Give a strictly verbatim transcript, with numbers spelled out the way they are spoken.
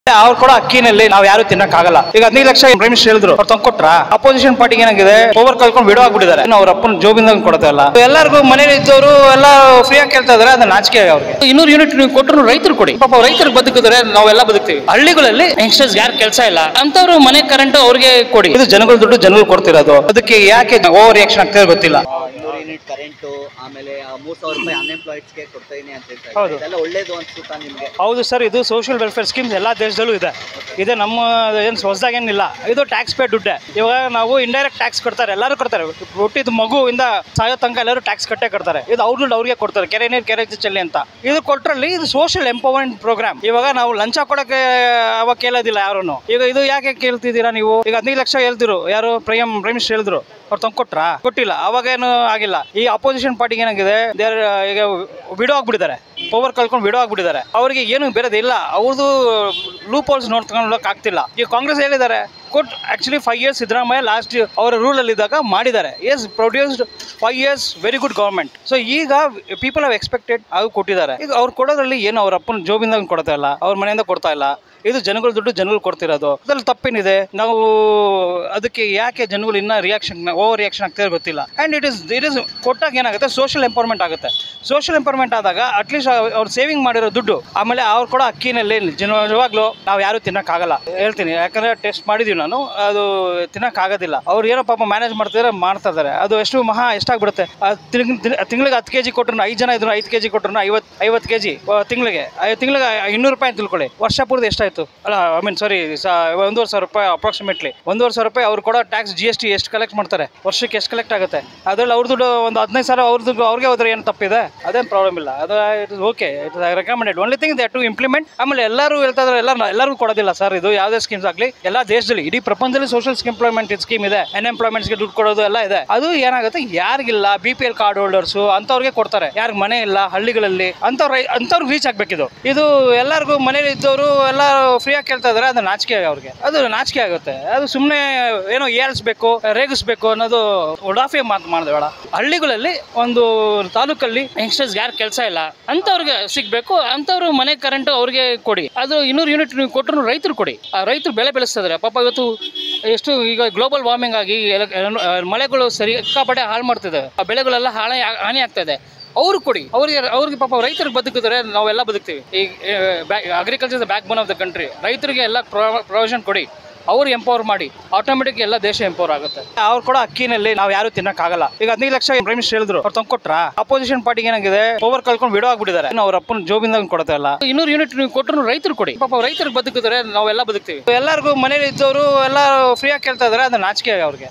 ಅವ್ರು ಕೂಡ ಅಕ್ಕಿನಲ್ಲಿ ನಾವು ಯಾರು ತಿನ್ನಕ್ಕಾಗಲ್ಲ. ಈಗ ಹದಿನೈದು ಲಕ್ಷ ಪ್ರೈಮಿನಿಸ್ಟರ್ ಹೇಳಿದ್ರು, ಅವ್ರು ತಂದ್ಕೊಟ್ರ ಅಪೋಸಿಷನ್ ಪಾರ್ಟಿಗೆ ಏನಾಗಿದೆ ಓವರ್ ಕಳ್ಕೊಂಡು ಬಿಡೋ ಆಗ್ಬಿಟ್ಟಿದ್ದಾರೆ. ಅವ್ರ ಅಪ್ಪನ ಜೋಬಿಂದ ಕೊಡ್ತಾ ಇಲ್ಲ. ಎಲ್ಲರಿಗೂ ಮನೇಲಿ ಇದ್ದವರು ಎಲ್ಲ ಫ್ರೀ ಆಗಿ ಕೇಳ್ತಾ ಇದಾರೆ. ಅದು ನಾಚಿಕೆ ಅವ್ರಿಗೆ. ಇನ್ನೂರು ಯೂನಿಟ್ ನೀವು ಕೊಟ್ಟರು ರೈತರು ಕೊಡಿ, ಪಾಪ ರೈತರು ಬದುಕಿದ್ರೆ ನಾವೆಲ್ಲ ಬದುಕ್ತೀವಿ. ಹಳ್ಳಿಗಳಲ್ಲಿ ಯಂಗ್ಸ್ಟರ್ಸ್ ಯಾರು ಕೆಲಸ ಇಲ್ಲ ಅಂತವ್ರು ಮನೆ ಕರೆಂಟ್ ಅವ್ರಿಗೆ ಕೊಡಿ. ಇದು ಜನಗಳ ದುಡ್ಡು ಜನಗಳು ಕೊಡ್ತಿರೋದು. ಅದಕ್ಕೆ ಯಾಕೆ ಓವರ್ ರಿಯಾಕ್ಷನ್ ಆಗ್ತಾ ಗೊತ್ತಿಲ್ಲ. ಯೂನಿಟ್ ಕರೆಂಟ್ ಆಮೇಲೆ ಮೂರ್ ಸಾವಿರ ರೂಪಾಯಿ ಅನ್ಎಂಪ್ಲಾಯ್ಡ್ಸ್ ಗೆ ಕೊಡ್ತೀನಿ ಅಂತ ಹೇಳ್ತಾರೆ. ಇದೆಲ್ಲ ಒಳ್ಳೇದು ಅನ್ಸುತ್ತಾ ನಿಮಗೆ? ಹೌದು ಸರ್, ಇದು ಸೋಷಿಯಲ್ ವೆಲ್ಫೇರ್ ಸ್ಕೀಮ್ಸ್ ಎಲ್ಲಾ ದೇಶದಲ್ಲೂ ಇದೆ. ಇದೆ ನಮ್ಮ ಏನು ಹೊಸದಾಗೇನಿಲ್ಲ. ಇದು ಟ್ಯಾಕ್ಸ್ ಪೇ ದುಡ್ಡೆ. ಇವಾಗ ನಾವು ಇಂಡೈರೆಕ್ಟ್ ಟ್ಯಾಕ್ಸ್ ಕೊಡ್ತಾರೆ, ಎಲ್ಲರೂ ಕೊಡ್ತಾರೆ. ಹುಟ್ಟಿದ ಮಗುವಿಂದ ಸಾಯೋ ತನಕ ಎಲ್ಲರೂ ಟ್ಯಾಕ್ಸ್ ಕಟ್ಟೆ ಕೊಡ್ತಾರೆ. ಇದು ಅವ್ರ ದುಡ್ಡು ಅವ್ರಿಗೆ ಕೊಡ್ತಾರೆ. ಕೆರೆ ನೀರು ಕೆರೆ ಚೆಲ್ಲಿ ಅಂತ ಇದು ಕೊಟ್ರಲ್ಲಿ ಇದು ಸೋಷಿಯಲ್ ಎಂಪವರ್ಮೆಂಟ್ ಪ್ರೋಗ್ರಾಮ್. ಇವಾಗ ನಾವು ಲಂಚ ಕೊಡಕ್ಕೆ ಅವಾಗ ಕೇಳೋದಿಲ್ಲ ಯಾರನ್ನು. ಈಗ ಇದು ಯಾಕೆ ಕೇಳ್ತಿದ್ದೀರಾ ನೀವು? ಈಗ ಹದಿನೈದು ಲಕ್ಷ ಹೇಳ್ತಿರು, ಯಾರು ಪ್ರೈಮ್ ಪ್ರೈಮ್ ಮಿನಿಸ್ಟರ್ ಹೇಳಿದ್ರು, ಅವ್ರು ತಂದ್ಕೊಟ್ರ ಕೊಟ್ಟಿಲ್ಲ. ಅವಾಗ ಏನು ಆಗಿಲ್ಲ. ಈ ಅಪೋಸಿಷನ್ ಪಾರ್ಟಿಗೆ ಏನಾಗಿದೆ, ಈಗ ವಿಡೋ ಆಗ್ಬಿಟ್ಟಿದ್ದಾರೆ, ಪವರ್ ಕಳ್ಕೊಂಡು ವಿಡೋ ಆಗ್ಬಿಟ್ಟಿದ್ದಾರೆ. ಅವ್ರಿಗೆ ಏನು ಬೇರೆದಿಲ್ಲ. ಅವ್ರದ್ದು ಲೂಪ್ ಹೋಲ್ಸ್ ನೋಡ್ಕೊಂಡು ಆಗ್ತಿಲ್ಲ. ಈಗ ಕಾಂಗ್ರೆಸ್ ಹೇಳಿದ್ದಾರೆ ಕೊಟ್ actually five years Siddaramaiah last ಅವ್ರ ರೂಲ್ ಅಲ್ಲಿ ಇದ್ದಾಗ ಮಾಡಿದ್ದಾರೆ. Yes produced five years very good government. So ಈಗ ಪೀಪಲ್ ಹ್ಯಾವ್ ಎಕ್ಸ್ಪೆಕ್ಟೆಡ್ ಅದು ಕೊಟ್ಟಿದ್ದಾರೆ. ಈಗ ಅವ್ರು ಕೊಡೋದ್ರಲ್ಲಿ ಏನು ಅವ್ರ ಅಪ್ಪನ ಜೋಬಿಂದ ಕೊಡ್ತಾ ಇಲ್ಲ, ಅವ್ರ ಮನೆಯಿಂದ ಕೊಡ್ತಾ ಇಲ್ಲ. ಇದು ಜನಗಳ ದುಡ್ಡು ಜನಗಳು ಕೊಡ್ತಿರೋದು. ಅದ್ರಲ್ಲಿ ತಪ್ಪೇನಿದೆ? ನಾವು ಅದಕ್ಕೆ ಯಾಕೆ ಜನಗಳು ಇನ್ನ ರಿಯಾಕ್ಷನ್ ಓವರ್ ರಿಯಾಕ್ಷನ್ ಆಗ್ತಾ ಗೊತ್ತಿಲ್ಲ. And it is it is ಕೊಟ್ಟಾಗ ಏನಾಗುತ್ತೆ, ಸೋಷಿಯಲ್ ಎಂಪವರ್ಮೆಂಟ್ ಆಗುತ್ತೆ. ಸೋಷಿಯಲ್ ಎಂಪವರ್ಮೆಂಟ್ ಆದಾಗ ಅಟ್ಲೀಸ್ಟ್ ಅವ್ರು ಸೇವಿಂಗ್ ಮಾಡಿರೋ ದುಡ್ಡು, ಆಮೇಲೆ ಅವ್ರು ಕೂಡ ಅಕ್ಕಿನಲ್ಲಿ ನಿಜವಾಗ್ಲೂ ನಾವು ಯಾರು ತಿನ್ನಕ್ಕಾಗಲ್ಲ ಹೇಳ್ತೀನಿ. ಯಾಕಂದ್ರೆ ಟೆಸ್ಟ್ ಮಾಡಿದೀವಿ ನಾನು, ಅದು ತಿನ್ನಕ್ಕಾಗೋದಿಲ್ಲ. ಅವ್ರು ಏನೋ ಪಾಪ ಮ್ಯಾನೇಜ್ ಮಾಡ್ತಿದ್ರೆ ಮಾಡ್ತಾ ಇದಾರೆ. ಅದು ಎಷ್ಟು ಮಹಾ ಎಷ್ಟಾಗ್ಬಿಡುತ್ತೆ. ತಿಂಗಳಿಗೆ ಹತ್ತು ಕೆಜಿ ಕೊಟ್ರು, ಐದು ಜನ ಇದ್ರು ಐದು ಕೆಜಿ ಕೊಟ್ರು ಐವತ್ ಐವತ್ತು ಕೆಜಿ ತಿಂಗಳಿಗೆ ತಿಂಗಳಿಗೆ ಇನ್ನೂರು ರೂಪಾಯಿ ತಿಳ್ಕೊಳ್ಳಿ. ವರ್ಷ ಪೂರ್ತಿ ಎಷ್ಟಾಯ್ತು? ಅಲ್ಲ ಐ ಮೀನ್ ಸಾರಿ ಒಂದೂವರೆ ಸಾವಿರ ರೂಪಾಯಿ ಅಪ್ರಾಕ್ಸಿಮೇಟ್ಲಿ ಒಂದೂವರೆ ಸಾವಿರ ರೂಪಾಯಿ ಅವ್ರು ಕೂಡ ಟ್ಯಾಕ್ಸ್ ಜಿ ಎಸ್ ಟಿ ಎಷ್ಟು ಕಲೆಕ್ಟ್ ಮಾಡ್ತಾರೆ, ವರ್ಷಕ್ಕೆ ಎಷ್ಟು ಕಲೆಕ್ಟ್ ಆಗುತ್ತೆ. ಅದ್ರಲ್ಲಿ ಅವ್ರ ದುಡ್ಡು ಒಂದು ಹದಿನೈದು ಸಾವಿರ ಅವ್ರದ್ದು ಅವ್ರಿಗೆ ಹೋದ್ರೆ ಏನು ತಪ್ಪಿದೆ? ಅದೇನು ಪ್ರಾಬ್ಲಮ್ ಇಲ್ಲ. ಅದು it is okay, it is recommended. Only thing they to implement. ಆಮೇಲೆ ಎಲ್ಲರೂ ಹೇಳ್ತಾ ಇದ್ದಾರೆ, ಎಲ್ಲ ಎಲ್ಲರಿಗೂ ಕೊಡೋದಿಲ್ಲ ಸರ್. ಇದು ಯಾವುದೇ ಸ್ಕೀಮ್ಸ್ ಆಗಲಿ ಎಲ್ಲ ದೇಶದಲ್ಲಿ ಇಡೀ ಪ್ರಪಂಚದಲ್ಲಿ ಸೋಷಿಯಲ್ ಎಂಪ್ಲಾಯ್ಮೆಂಟ್ ಸ್ಕೀಮ್ ಇದೆ. ಅನ್ಎಂಪ್ಲಾಯ್ಮೆಂಟ್ಸ್ಗೆ ದುಡ್ಡು ಕೊಡೋದು ಎಲ್ಲ ಇದೆ. ಅದು ಏನಾಗುತ್ತೆ, ಯಾರಿಗಿಲ್ಲ B P L card holders ಅಂತವ್ರಿಗೆ ಕೊಡ್ತಾರೆ. ಯಾರಿಗೆ ಮನೆ ಇಲ್ಲ ಹಳ್ಳಿಗಳಲ್ಲಿ ಅಂತವ್ರು ಅಂತವ್ರಿಗೆ ರೀಚ್ ಆಗ್ಬೇಕಿದು. ಇದು ಎಲ್ಲರಿಗೂ ಮನೇಲಿ ಇದ್ದವರು ಎಲ್ಲ ಫ್ರೀ ಆಗಿ ಕೇಳ್ತಾ ಇದಾರೆ. ಅದು ನಾಚಿಕೆ ಅವ್ರಿಗೆ. ಅದು ನಾಚಿಕೆ ಆಗುತ್ತೆ. ಅದು ಸುಮ್ಮನೆ ಏನೋ ಏಳ್ಸ್ಬೇಕು ರೇಗಿಸ್ಬೇಕು ಅನ್ನೋದು ಉಡಾಫೆ ಮಾತು ಮಾಡಿದೆ ಬೇಡ. ಹಳ್ಳಿಗಳಲ್ಲಿ ಒಂದು ತಾಲೂಕಲ್ಲಿ ಯಂಗ್ಸ್ಟರ್ಸ್ ಯಾರು ಕೆಲಸ ಇಲ್ಲ ಅಂತವ್ರಿಗೆ ಸಿಗ್ಬೇಕು. ಅಂತವ್ರು ಮನೆ ಕರೆಂಟ್ ಅವ್ರಿಗೆ ಕೊಡಿ. ಅದು ಇನ್ನೂರು ಯೂನಿಟ್ ನೀವು ಕೊಟ್ಟರು ರೈತರು ಕೊಡಿ. ಆ ರೈತರು ಬೆಳೆ ಬೆಳೆಸ್ತಿದ್ದಾರೆ. ಪಾಪ ಇವತ್ತು ಎಷ್ಟು ಈಗ ಗ್ಲೋಬಲ್ ವಾರ್ಮಿಂಗ್ ಆಗಿ ಮಳೆಗಳು ಸರಿ ಸಿಕ್ಕಾಪಟ್ಟೆ ಹಾಳು ಮಾಡ್ತಿದೆ. ಆ ಬೆಳೆಗಳೆಲ್ಲ ಹಾನಿ ಹಾನಿ ಆಗ್ತಾ ಇದೆ. ಅವ್ರು ಕೊಡಿ. ಅವ್ರಿಗೆ ಅವ್ರಿಗೆ ಪಾಪ ರೈತರಿಗೆ ಬದುಕಿದ್ರೆ ನಾವೆಲ್ಲ ಬದುಕ್ತೀವಿ. ಈ agriculture is the backbone of the country. ರೈತರಿಗೆ ಎಲ್ಲ ಪ್ರೊವಿಷನ್ ಕೊಡಿ. ಅವ್ರು ಎಂಪವರ್ ಮಾಡಿ, ಆಟೋಮೆಟಿಕ್ ಎಲ್ಲ ದೇಶ ಎಂಪವರ್ ಆಗುತ್ತೆ. ಅವ್ರು ಕೂಡ ಅಕ್ಕಿನಲ್ಲಿ ನಾವು ಯಾರು ತಿನ್ನಕ್ಕಾಗಲ್ಲ. ಈಗ ಹದಿನೈದು ಲಕ್ಷ ಪ್ರೈಮ್ ಮಿನಿಸ್ಟರ್ ಹೇಳಿದ್ರು, ಅವ್ರು ತಂದ್ಕೊಟ್ರ ಅಪೋಸಿಷನ್ ಪಾರ್ಟಿಗೆ ಏನಾಗಿದೆ ಪವರ್ ಕಳ್ಕೊಂಡು ವಿಡೋ ಆಗ್ಬಿಟ್ಟಿದ್ದಾರೆ. ಅವ್ರ ಅಪ್ಪನ ಜೋಬಿಂದ ಕೊಡ್ತಾ ಇಲ್ಲ. ಇನ್ನೂರು ಯೂನಿಟ್ ನೀವು ಕೊಟ್ಟರು ರೈತರು ಕೊಡಿ. ಪಾಪ ರೈತರಿಗೆ ಬದುಕಿದ್ರೆ ನಾವೆಲ್ಲ ಬದುಕ್ತೀವಿ. ಎಲ್ಲರಿಗೂ ಮನೇಲಿ ಇದ್ದವರು ಎಲ್ಲ ಫ್ರೀ ಆಗಿ ಕೇಳ್ತಾ ಇದಾರೆ. ಅದು ನಾಚಿಕೆ ಅವ್ರಿಗೆ.